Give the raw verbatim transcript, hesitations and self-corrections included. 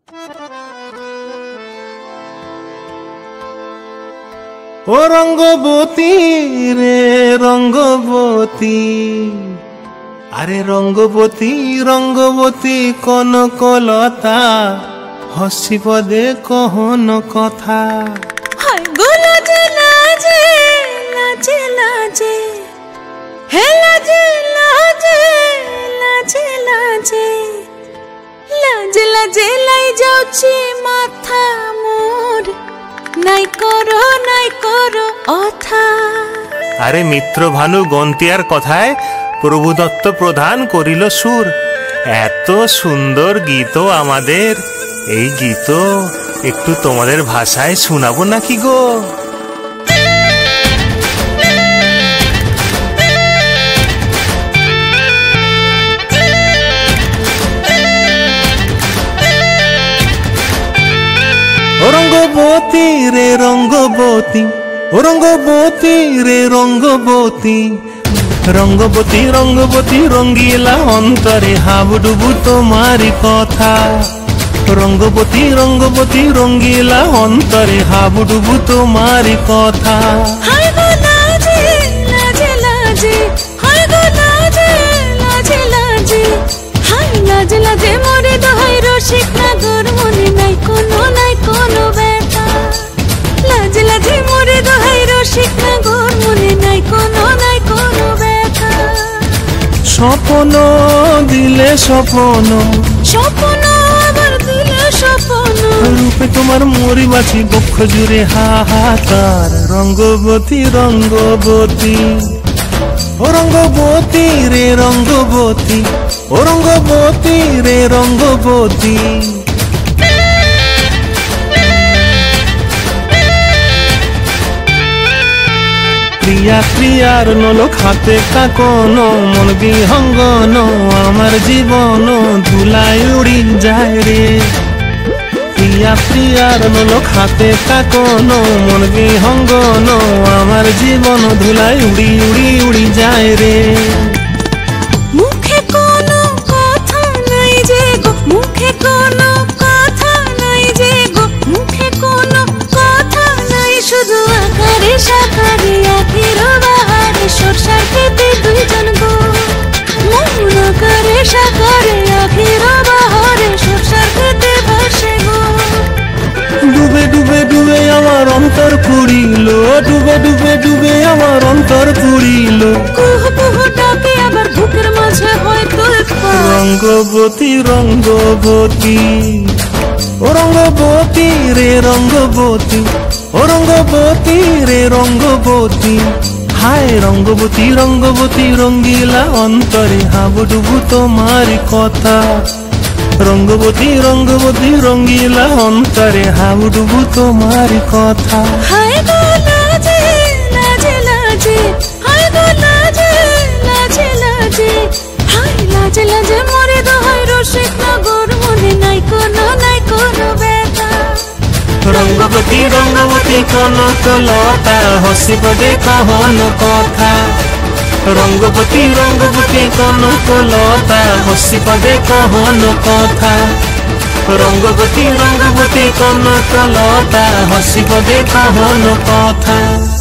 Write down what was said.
ও রঙ্গবতী রে রঙ্গবতী, আরে রঙ্গবতী রঙ্গবতী কনকলতা, হসি পদে কহন কথা। হায় গো লাজে লাজে লাজে লাজে, হে লাজে লাজে লাজে লাজে, লাজে লাজে লাই যাଉଛି মাথা মোর, নাই করো নাই করো অথা। আরে মিত্র ভানু গন্তিয়ার কথায় প্রভু দত্ত প্রধান করিল সুর। এত সুন্দর গীত আমাদের, এই গীত একটু তোমাদের ভাষায় শোনাবো নাকি গো? ও রঙ্গবতী রে রঙ্গবতী, ও রঙ্গবতী রে রঙ্গবতী, রঙ্গবতী রঙ্গবতী রঙ্গিলা অন্তরে হাবুডুবু তোমারি কথা। রঙ্গবতী রঙ্গবতী রঙ্গিলা অন্তরে হাবুডুবু তোমারি কথা। হায় গো লাজে লাজে লাজে, হায় গো লাজে লাজে লাজে, হায় লাজে লাজে মোরে দোহাই রসিক নাগর, মনে নাই কোনো নাই কোনো ব্যথা। লাজে লাজে মোরে দোহাই রসিক নাগর, মনে নাই কোনো নাই কোনো ব্যথা। স্বপ্ন দিলে স্বপ্ন, স্বপ্ন আবার দিলে স্বপ্ন, রূপে তোমার মরি বাছি বক্ষ জুড়ে হাহাকার। রঙ্গবতী রঙ্গবতী, ও রঙ্গবতী রে রঙ্গবতী, ও রঙ্গবতী রে রঙ্গবতী। ক্রিয়া ক্রিয়ার নলক হাতে কাকন, মন বিহঙ্গন আমার জীবন ধুলাই উড়ি যায় রে। প্রিয়া প্রিয়ার নলক হাতে কাকন, মন বিহঙ্গন আমার জীবন ধুলাই উড়ি উড়ি উড়ি যায় রে। মুখে কোনো কথা নাই যে গো, মুখে কোনো কথা নাই যে গো, মুখে কোনো কথা নাই, শুধু আকারে সাকারে আখির বাহারে সরষার খেতে দুইজন গো। মন আকারে সাকারে আখির বাহারে সরষার খেতে ভাসে গো। ডুবে ডুবে ডুবে আমার অন্তর পুরিল, ডুবে ডুবে ডুবে আমার অন্তর পুরিল। কুহ কুহ ডাকে আবার বুকের মাঝে হয় তোলপাড়। রঙ্গবতী রঙ্গবতী, ও রঙ্গবতী রে রঙ্গবতী, ও রঙ্গবতী রে রঙ্গবতী। হায় রঙ্গবতী রঙ্গবতী রঙ্গিলা অন্তরে হাবুডুবু তোমারি কথা। রঙ্গবতী রঙ্গবতী রঙ্গিলা অন্তরে হাবুডুবু তোমারি কথা। হায় গো লাজে লাজে লাজে, হায় গো লাজে লাজে লাজে, হায় লাজে লাজে মোরে দোহাই রসিক নগর, মনে নাই কোনো নাই কোনো ব্যথা। রঙ্গবতী রঙ্গবতী কনকলতা, হসি পদে কহন কথা। রঙ্গবতী রঙ্গবতী কনকলতা, হসি পদে কহন কথা। রঙ্গবতী রঙ্গবতী কনকলতা, হসি পদে কহন কথা।